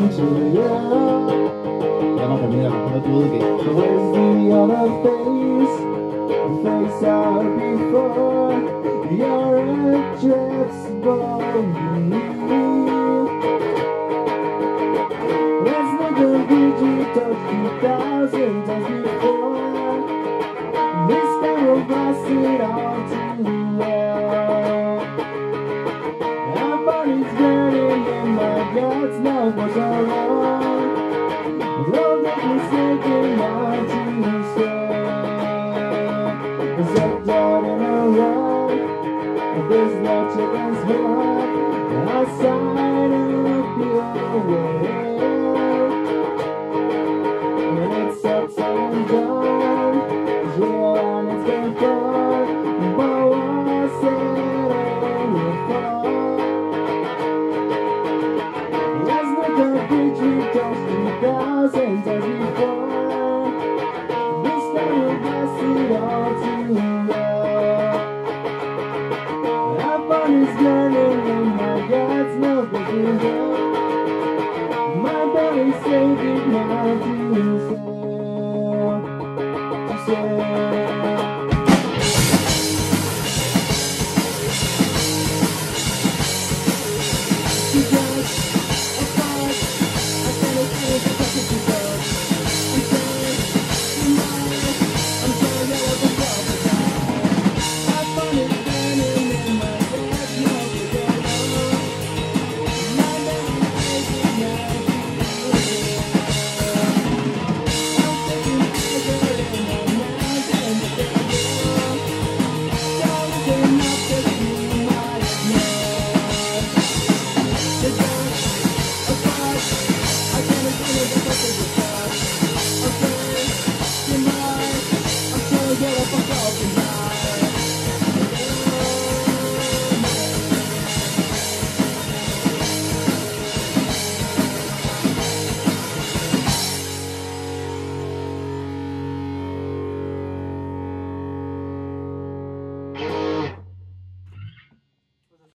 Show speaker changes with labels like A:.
A: to you. Ya no terminé la canción, tuve que... Where's the other face? The face out before. You're a dress bomb. Let's make a video touch 2,000 times before. This time we'll blast it all too well. Our body's burning in my guts, now for so long. Love that was taken out to say. Set down in a run, there's no chance blood outside of your way. When it's up and done, yeah, and it's been fun, but what's it for? Let's look at the tree toast 2,000 times before. This time we'll blast it all too well. Our fun is burning in my guts, no thinking. My body's saying now to say.